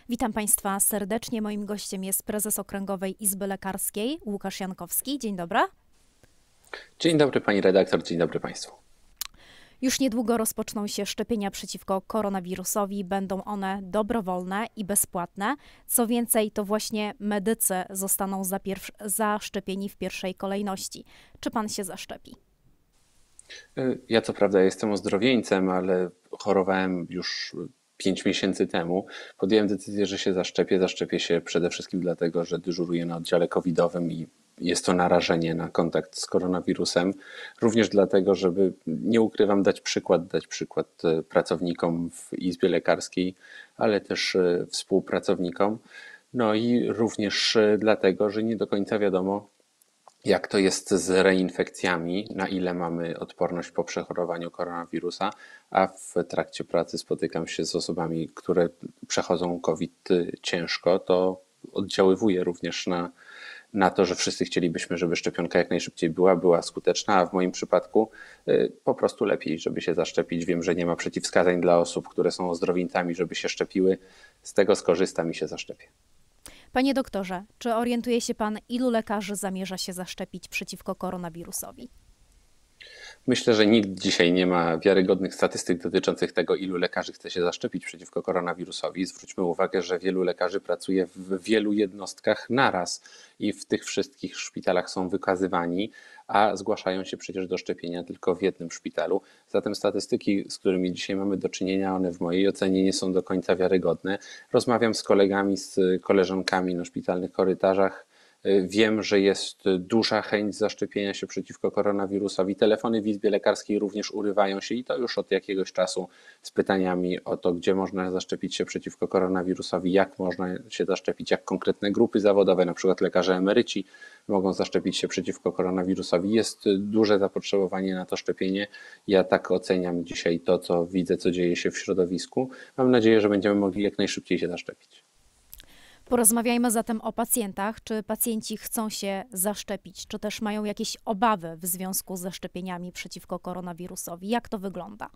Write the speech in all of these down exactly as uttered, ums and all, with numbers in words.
Witam Państwa serdecznie. Moim gościem jest prezes Okręgowej Izby Lekarskiej Łukasz Jankowski. Dzień dobry. Dzień dobry pani redaktor, dzień dobry państwu. Już niedługo rozpoczną się szczepienia przeciwko koronawirusowi. Będą one dobrowolne i bezpłatne. Co więcej, to właśnie medycy zostaną zaszczepieni w pierwszej kolejności. Czy pan się zaszczepi? Ja co prawda jestem ozdrowieńcem, ale chorowałem już pięć miesięcy temu. Podjąłem decyzję, że się zaszczepię. Zaszczepię się przede wszystkim dlatego, że dyżuruję na oddziale covidowym i jest to narażenie na kontakt z koronawirusem. Również dlatego, żeby, nie ukrywam, dać przykład, dać przykład pracownikom w Izbie Lekarskiej, ale też współpracownikom. No i również dlatego, że nie do końca wiadomo, jak to jest z reinfekcjami, na ile mamy odporność po przechorowaniu koronawirusa, a w trakcie pracy spotykam się z osobami, które przechodzą COVID ciężko, to oddziaływuje również na, na to, że wszyscy chcielibyśmy, żeby szczepionka jak najszybciej była, była skuteczna, a w moim przypadku po prostu lepiej, żeby się zaszczepić. Wiem, że nie ma przeciwwskazań dla osób, które są ozdrowieńcami, żeby się szczepiły. Z tego skorzystam i się zaszczepię. Panie doktorze, czy orientuje się pan, ilu lekarzy zamierza się zaszczepić przeciwko koronawirusowi? Myślę, że nikt dzisiaj nie ma wiarygodnych statystyk dotyczących tego, ilu lekarzy chce się zaszczepić przeciwko koronawirusowi. Zwróćmy uwagę, że wielu lekarzy pracuje w wielu jednostkach naraz i w tych wszystkich szpitalach są wykazywani, a zgłaszają się przecież do szczepienia tylko w jednym szpitalu. Zatem statystyki, z którymi dzisiaj mamy do czynienia, one w mojej ocenie nie są do końca wiarygodne. Rozmawiam z kolegami, z koleżankami na szpitalnych korytarzach. Wiem, że jest duża chęć zaszczepienia się przeciwko koronawirusowi. Telefony w Izbie Lekarskiej również urywają się i to już od jakiegoś czasu z pytaniami o to, gdzie można zaszczepić się przeciwko koronawirusowi, jak można się zaszczepić, jak konkretne grupy zawodowe, na przykład lekarze emeryci mogą zaszczepić się przeciwko koronawirusowi. Jest duże zapotrzebowanie na to szczepienie. Ja tak oceniam dzisiaj to, co widzę, co dzieje się w środowisku. Mam nadzieję, że będziemy mogli jak najszybciej się zaszczepić. Porozmawiajmy zatem o pacjentach. Czy pacjenci chcą się zaszczepić, czy też mają jakieś obawy w związku ze szczepieniami przeciwko koronawirusowi? Jak to wygląda?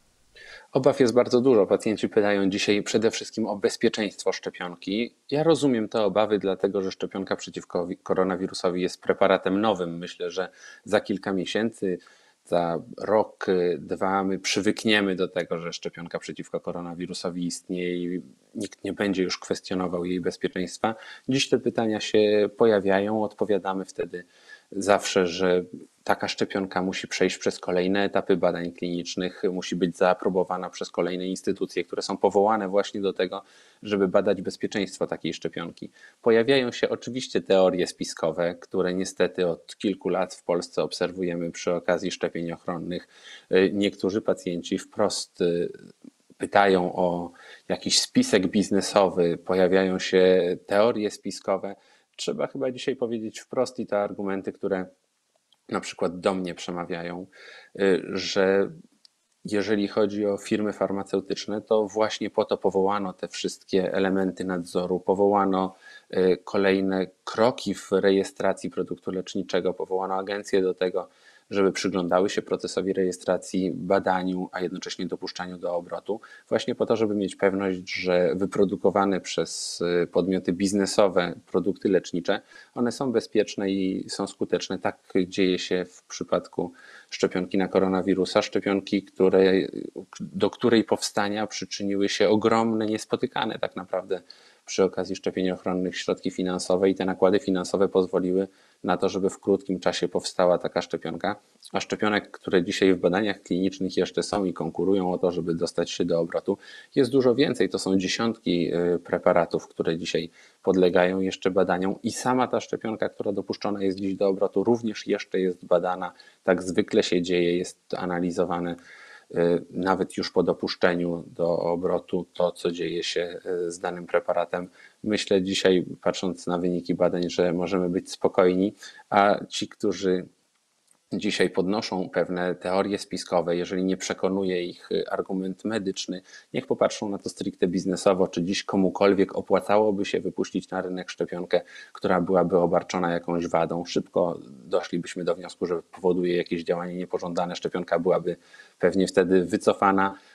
Obaw jest bardzo dużo. Pacjenci pytają dzisiaj przede wszystkim o bezpieczeństwo szczepionki. Ja rozumiem te obawy, dlatego że szczepionka przeciwko koronawirusowi jest preparatem nowym. Myślę, że za kilka miesięcy, za rok, dwa my przywykniemy do tego, że szczepionka przeciwko koronawirusowi istnieje i nikt nie będzie już kwestionował jej bezpieczeństwa. Dziś te pytania się pojawiają, odpowiadamy wtedy zawsze, że taka szczepionka musi przejść przez kolejne etapy badań klinicznych, musi być zaaprobowana przez kolejne instytucje, które są powołane właśnie do tego, żeby badać bezpieczeństwo takiej szczepionki. Pojawiają się oczywiście teorie spiskowe, które niestety od kilku lat w Polsce obserwujemy przy okazji szczepień ochronnych. Niektórzy pacjenci wprost pytają o jakiś spisek biznesowy, pojawiają się teorie spiskowe. Trzeba chyba dzisiaj powiedzieć wprost i te argumenty, które na przykład do mnie przemawiają, że jeżeli chodzi o firmy farmaceutyczne, to właśnie po to powołano te wszystkie elementy nadzoru, powołano kolejne kroki w rejestracji produktu leczniczego, powołano agencje do tego, żeby przyglądały się procesowi rejestracji, badaniu, a jednocześnie dopuszczaniu do obrotu, właśnie po to, żeby mieć pewność, że wyprodukowane przez podmioty biznesowe produkty lecznicze, one są bezpieczne i są skuteczne. Tak dzieje się w przypadku szczepionki na koronawirusa, szczepionki, które, do której powstania przyczyniły się ogromne, niespotykane tak naprawdę przy okazji szczepień ochronnych środki finansowe i te nakłady finansowe pozwoliły na to, żeby w krótkim czasie powstała taka szczepionka. A szczepionek, które dzisiaj w badaniach klinicznych jeszcze są i konkurują o to, żeby dostać się do obrotu, jest dużo więcej. To są dziesiątki preparatów, które dzisiaj podlegają jeszcze badaniom i sama ta szczepionka, która dopuszczona jest dziś do obrotu, również jeszcze jest badana. Tak zwykle się dzieje, jest analizowane nawet już po dopuszczeniu do obrotu to, co dzieje się z danym preparatem. Myślę dzisiaj, patrząc na wyniki badań, że możemy być spokojni, a ci, którzy dzisiaj podnoszą pewne teorie spiskowe, jeżeli nie przekonuje ich argument medyczny, niech popatrzą na to stricte biznesowo, czy dziś komukolwiek opłacałoby się wypuścić na rynek szczepionkę, która byłaby obarczona jakąś wadą. Szybko doszlibyśmy do wniosku, że powoduje jakieś działanie niepożądane. Szczepionka byłaby pewnie wtedy wycofana,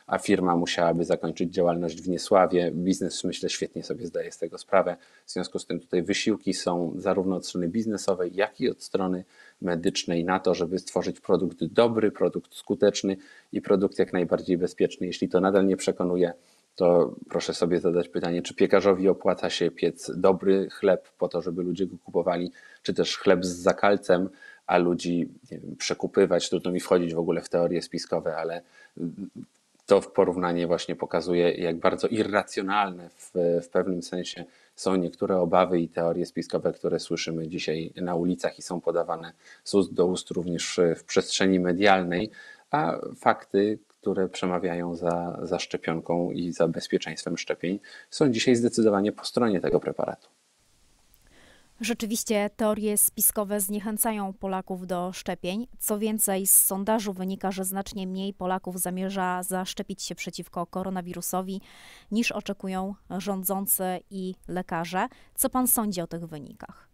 a firma musiałaby zakończyć działalność w niesławie. Biznes, myślę, świetnie sobie zdaje z tego sprawę. W związku z tym tutaj wysiłki są zarówno od strony biznesowej, jak i od strony medycznej na to, żeby stworzyć produkt dobry, produkt skuteczny i produkt jak najbardziej bezpieczny. Jeśli to nadal nie przekonuje, to proszę sobie zadać pytanie, czy piekarzowi opłaca się piec dobry chleb po to, żeby ludzie go kupowali, czy też chleb z zakalcem, a ludzi, nie wiem, przekupywać. Trudno mi wchodzić w ogóle w teorie spiskowe, ale to w porównanie właśnie pokazuje, jak bardzo irracjonalne w, w pewnym sensie są niektóre obawy i teorie spiskowe, które słyszymy dzisiaj na ulicach i są podawane z ust do ust również w przestrzeni medialnej, a fakty, które przemawiają za, za szczepionką i za bezpieczeństwem szczepień, są dzisiaj zdecydowanie po stronie tego preparatu. Rzeczywiście teorie spiskowe zniechęcają Polaków do szczepień. Co więcej, z sondażu wynika, że znacznie mniej Polaków zamierza zaszczepić się przeciwko koronawirusowi niż oczekują rządzący i lekarze. Co pan sądzi o tych wynikach?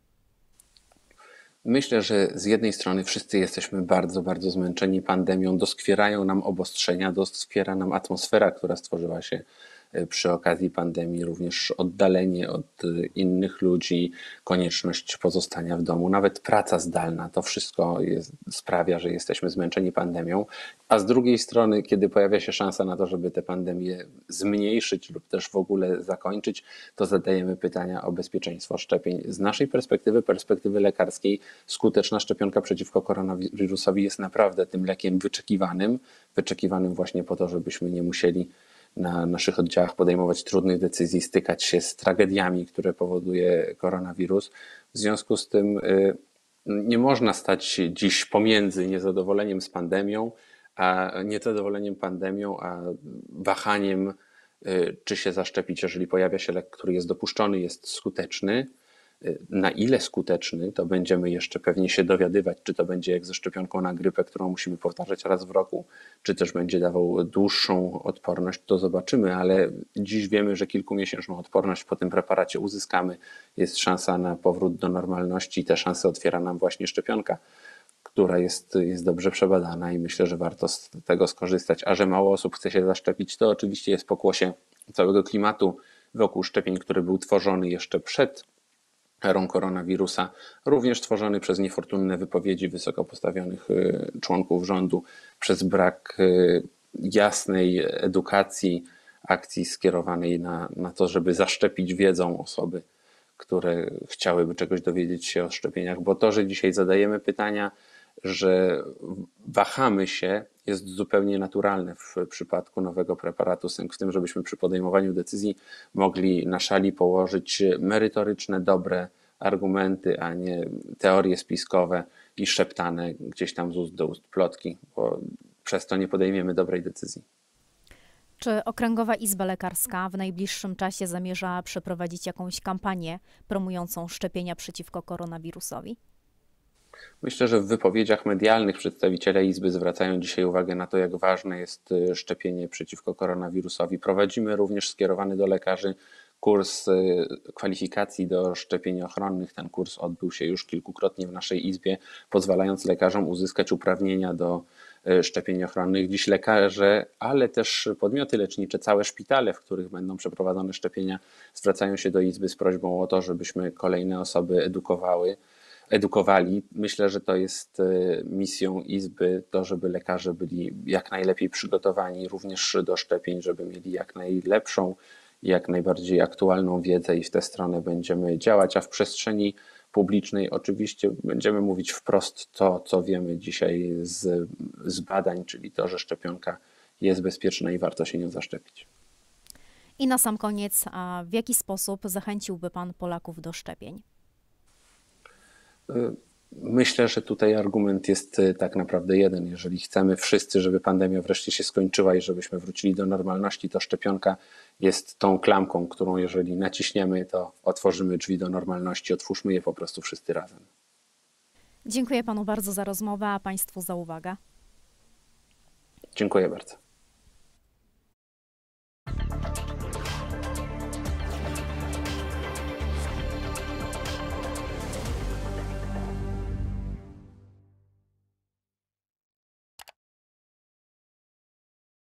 Myślę, że z jednej strony wszyscy jesteśmy bardzo, bardzo zmęczeni pandemią, doskwierają nam obostrzenia, doskwiera nam atmosfera, która stworzyła się przy okazji pandemii, również oddalenie od innych ludzi, konieczność pozostania w domu, nawet praca zdalna, to wszystko jest, sprawia, że jesteśmy zmęczeni pandemią, a z drugiej strony, kiedy pojawia się szansa na to, żeby tę pandemię zmniejszyć lub też w ogóle zakończyć, to zadajemy pytania o bezpieczeństwo szczepień. Z naszej perspektywy, perspektywy lekarskiej, skuteczna szczepionka przeciwko koronawirusowi jest naprawdę tym lekiem wyczekiwanym, wyczekiwanym właśnie po to, żebyśmy nie musieli na naszych oddziałach podejmować trudnych decyzji, stykać się z tragediami, które powoduje koronawirus. W związku z tym nie można stać dziś pomiędzy niezadowoleniem z pandemią, a niezadowoleniem pandemią, a wahaniem, czy się zaszczepić, jeżeli pojawia się lek, który jest dopuszczony, jest skuteczny. Na ile skuteczny, to będziemy jeszcze pewnie się dowiadywać, czy to będzie jak ze szczepionką na grypę, którą musimy powtarzać raz w roku, czy też będzie dawał dłuższą odporność, to zobaczymy, ale dziś wiemy, że kilkumiesięczną odporność po tym preparacie uzyskamy. Jest szansa na powrót do normalności i te szanse otwiera nam właśnie szczepionka, która jest, jest dobrze przebadana i myślę, że warto z tego skorzystać. A że mało osób chce się zaszczepić, to oczywiście jest pokłosie całego klimatu wokół szczepień, który był tworzony jeszcze przed erą koronawirusa, również tworzony przez niefortunne wypowiedzi wysoko postawionych członków rządu, przez brak jasnej edukacji, akcji skierowanej na, na to, żeby zaszczepić wiedzą osoby, które chciałyby czegoś dowiedzieć się o szczepieniach, bo to, że dzisiaj zadajemy pytania, że wahamy się, jest zupełnie naturalne w przypadku nowego preparatu. Sęk w tym, żebyśmy przy podejmowaniu decyzji mogli na szali położyć merytoryczne, dobre argumenty, a nie teorie spiskowe i szeptane gdzieś tam z ust do ust plotki, bo przez to nie podejmiemy dobrej decyzji. Czy Okręgowa Izba Lekarska w najbliższym czasie zamierza przeprowadzić jakąś kampanię promującą szczepienia przeciwko koronawirusowi? Myślę, że w wypowiedziach medialnych przedstawiciele Izby zwracają dzisiaj uwagę na to, jak ważne jest szczepienie przeciwko koronawirusowi. Prowadzimy również skierowany do lekarzy kurs kwalifikacji do szczepień ochronnych. Ten kurs odbył się już kilkukrotnie w naszej Izbie, pozwalając lekarzom uzyskać uprawnienia do szczepień ochronnych. Dziś lekarze, ale też podmioty lecznicze, całe szpitale, w których będą przeprowadzone szczepienia, zwracają się do Izby z prośbą o to, żebyśmy kolejne osoby edukowały. edukowali. Myślę, że to jest misją Izby, to żeby lekarze byli jak najlepiej przygotowani również do szczepień, żeby mieli jak najlepszą, jak najbardziej aktualną wiedzę i w tę stronę będziemy działać, a w przestrzeni publicznej oczywiście będziemy mówić wprost to, co wiemy dzisiaj z, z badań, czyli to, że szczepionka jest bezpieczna i warto się nią zaszczepić. I na sam koniec, a w jaki sposób zachęciłby Pan Polaków do szczepień? Myślę, że tutaj argument jest tak naprawdę jeden. Jeżeli chcemy wszyscy, żeby pandemia wreszcie się skończyła i żebyśmy wrócili do normalności, to szczepionka jest tą klamką, którą jeżeli naciśniemy, to otworzymy drzwi do normalności. Otwórzmy je po prostu wszyscy razem. Dziękuję Panu bardzo za rozmowę, a Państwu za uwagę. Dziękuję bardzo.